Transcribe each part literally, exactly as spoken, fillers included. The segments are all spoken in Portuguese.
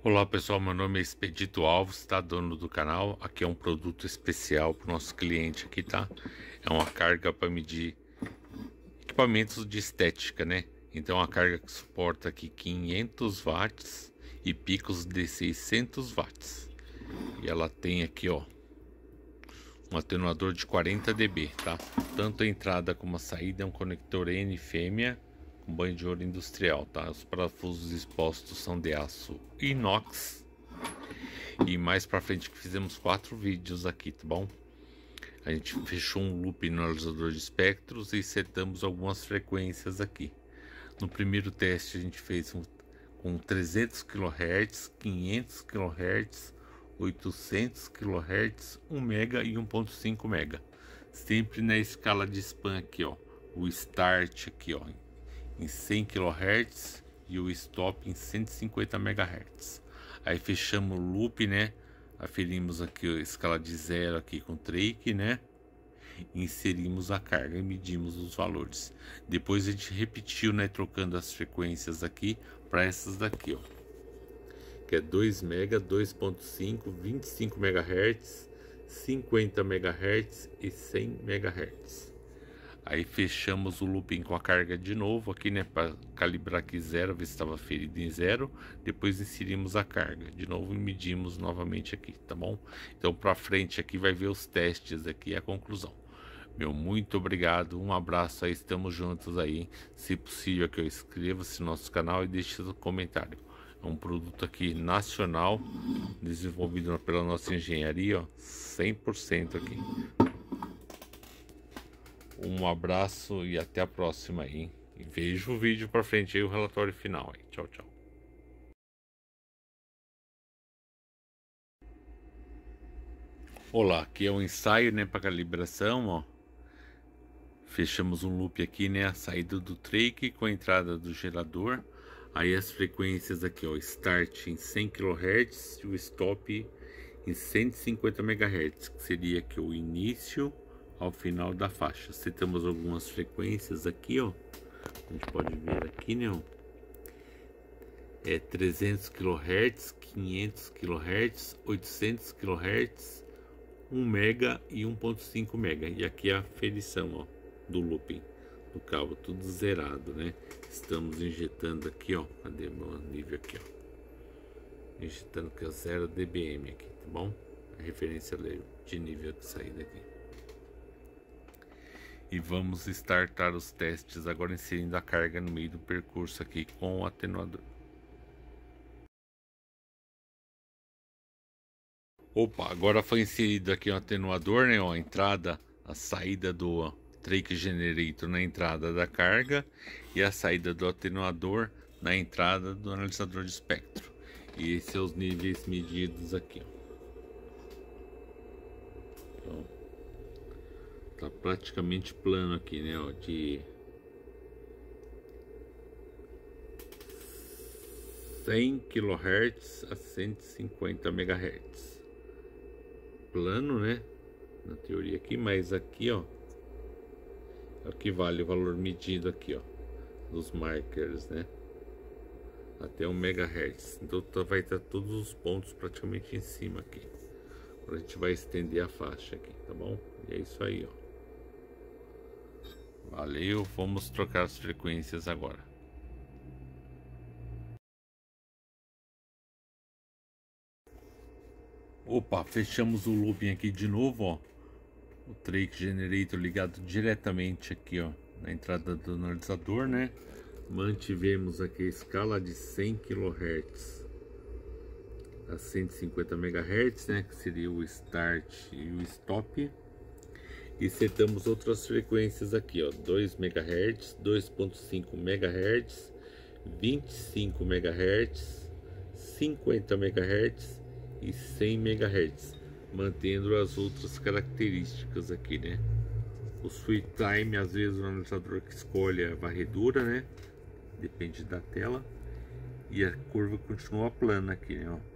Olá pessoal, meu nome é Expedito Alves, tá? Dono do canal. Aqui é um produto especial para o nosso cliente aqui, tá? É uma carga para medir equipamentos de estética, né? Então a carga que suporta aqui quinhentos watts e picos de seiscentos watts. E ela tem aqui, ó, um atenuador de quarenta decibéis, tá? Tanto a entrada como a saída é um conector N fêmea com banho de ouro industrial, tá? Os parafusos expostos são de aço inox. E mais pra frente que fizemos quatro vídeos aqui, tá bom? A gente fechou um loop no analisador de espectros e setamos algumas frequências aqui. No primeiro teste a gente fez um, com trezentos quilohertz, quinhentos quilohertz, oitocentos quilohertz, um mega e um ponto cinco mega. Sempre na escala de span aqui, ó. O start aqui, ó, em cem quilohertz e o stop em cento e cinquenta megahertz. Aí fechamos o loop, né? Aferimos aqui a escala de zero aqui com Drake, né? Inserimos a carga e medimos os valores. Depois a gente repetiu, né? Trocando as frequências aqui para essas daqui, ó. Que é dois mega, dois ponto cinco, vinte e cinco megahertz, cinquenta megahertz e cem megahertz. Aí fechamos o looping com a carga de novo aqui, né, para calibrar aqui zero, ver se estava ferido em zero. Depois inserimos a carga de novo e medimos novamente aqui, tá bom? Então para frente aqui vai ver os testes aqui e a conclusão. Meu muito obrigado, um abraço aí, estamos juntos aí. Se possível que eu inscreva-se no nosso canal e deixe seu comentário. É um produto aqui nacional, desenvolvido pela nossa engenharia, ó, cem por cento aqui. Um abraço e até a próxima aí. E veja o vídeo pra frente aí, o relatório final aí. Tchau, tchau. Olá, aqui é o ensaio, né, para calibração, ó. Fechamos um loop aqui, né, a saída do trach com a entrada do gerador. Aí as frequências aqui, ó, start em cem quilohertz e o stop em cento e cinquenta megahertz, que seria aqui o início ao final da faixa. Setamos algumas frequências aqui, ó. A gente pode ver aqui, né, ó. É trezentos quilohertz, quinhentos quilohertz, oitocentos quilohertz, um mega e um ponto cinco mega. E aqui é a aferição, ó, do looping do cabo, tudo zerado, né? Estamos injetando aqui, ó. Cadê meu nível aqui, ó? Injetando com zero dBm aqui, tá bom? A referência de nível de saída aqui. E vamos startar os testes agora, inserindo a carga no meio do percurso aqui com o atenuador. Opa, agora foi inserido aqui o atenuador, né? Ó, a entrada, a saída do trach generator na entrada da carga e a saída do atenuador na entrada do analisador de espectro. E esses são os níveis medidos aqui, ó. Então, tá praticamente plano aqui, né, ó, de cem quilohertz a cento e cinquenta megahertz. Plano, né, na teoria aqui, mas aqui, ó, é o que vale o valor medido aqui, ó, dos markers, né, até um megahertz. Então tá, vai estar todos os pontos praticamente em cima aqui. Agora a gente vai estender a faixa aqui, tá bom? E é isso aí, ó. Valeu, vamos trocar as frequências agora. Opa, fechamos o looping aqui de novo, ó. O trach generator ligado diretamente aqui, ó, na entrada do analisador, né? Mantivemos aqui a escala de cem quilohertz a cento e cinquenta megahertz, né? Que seria o start e o stop. E setamos outras frequências aqui, ó, dois megahertz, dois ponto cinco megahertz, vinte e cinco megahertz, cinquenta megahertz e cem megahertz, mantendo as outras características aqui, né? O sweep time, às vezes o analisador que escolhe a varredura, né? Depende da tela. E a curva continua plana aqui, né, ó,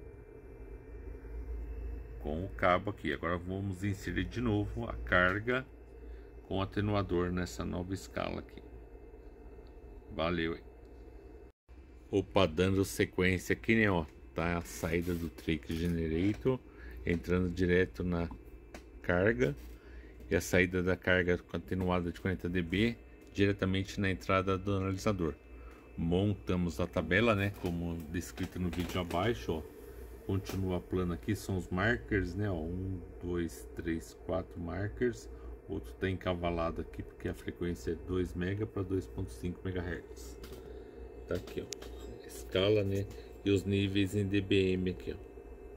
com o cabo aqui. Agora vamos inserir de novo a carga com o atenuador nessa nova escala aqui. Valeu. Opa, dando sequência aqui, né, ó. tá a saída do Track Generator, entrando direto na carga, e a saída da carga continuada de quarenta decibéis diretamente na entrada do analisador. Montamos a tabela, né, como descrito no vídeo abaixo, ó. Continua plano aqui, são os markers, né, ó, um, dois, três, quatro markers. Outro tá encavalado aqui porque a frequência é dois mega para dois ponto cinco megahertz. Tá aqui, ó, escala, né, e os níveis em dBm aqui, ó.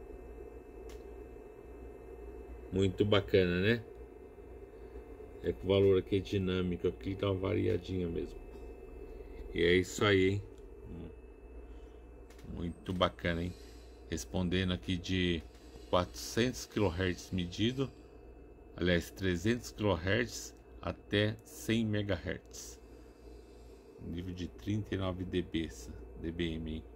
Muito bacana, né? É que o valor aqui é dinâmico, aqui tá uma variadinha mesmo. E é isso aí, hein? Muito bacana, hein? Respondendo aqui de quatrocentos quilohertz medido, aliás, trezentos quilohertz até cem megahertz. Nível de trinta e nove dBm, hein?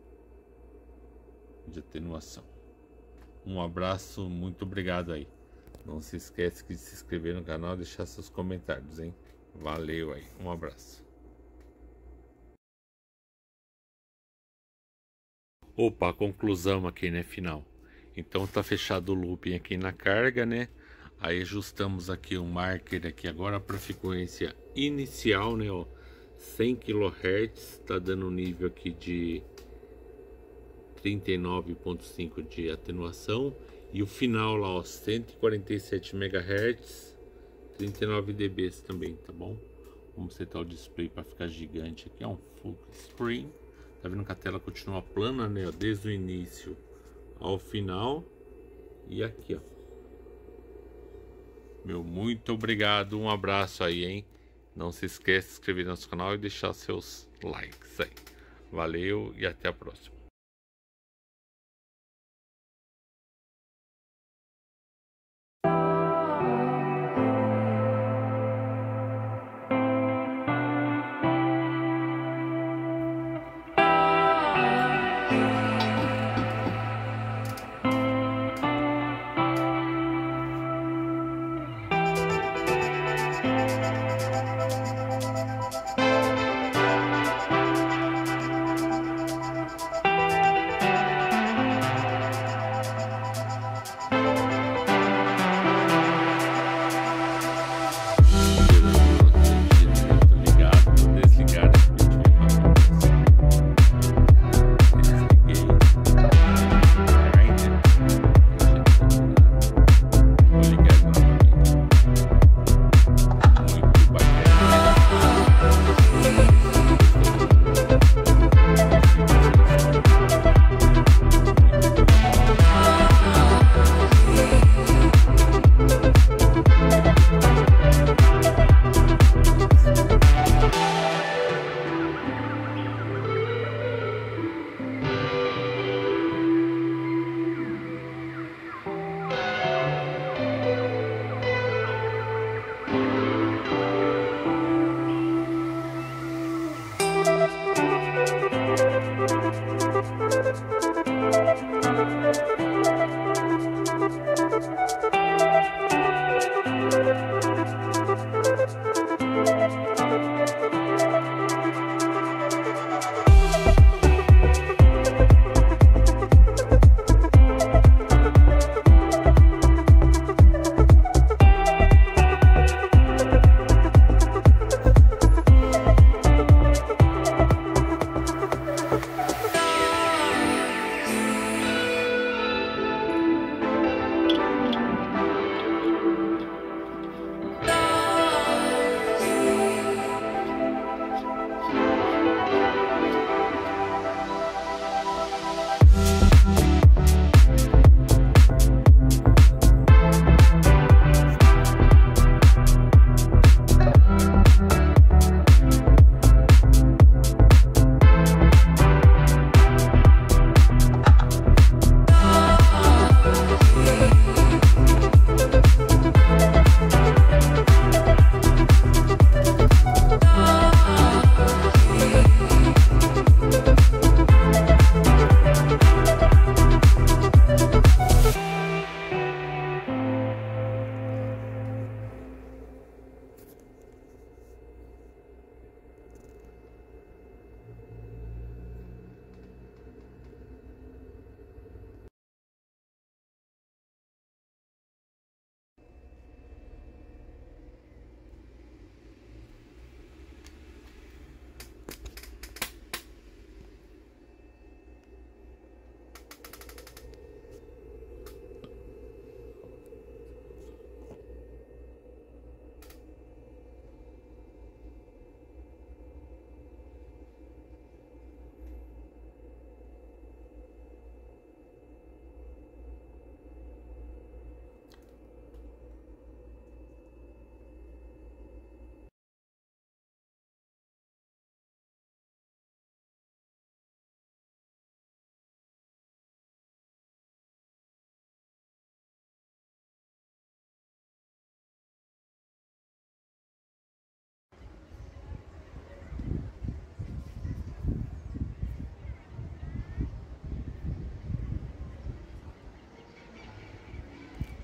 De atenuação. Um abraço, muito obrigado aí. Não se esquece de se inscrever no canal e deixar seus comentários, hein? Valeu aí, um abraço. Opa, conclusão aqui, né, final. Então tá fechado o looping aqui na carga, né? Aí ajustamos aqui o marker aqui agora para frequência inicial, né, ó, cem quilohertz, tá dando um nível aqui de trinta e nove ponto cinco de atenuação, e o final lá, ó, cento e quarenta e sete megahertz, trinta e nove dBs também, tá bom? Vamos setar o display para ficar gigante aqui, é um full screen. Tá vendo que a tela continua plana, né, ó, desde o início ao final. E aqui, ó. Meu muito obrigado, um abraço aí, hein? Não se esqueça de se inscrever no nosso canal e deixar seus likes aí. Valeu e até a próxima.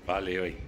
Valeu aí.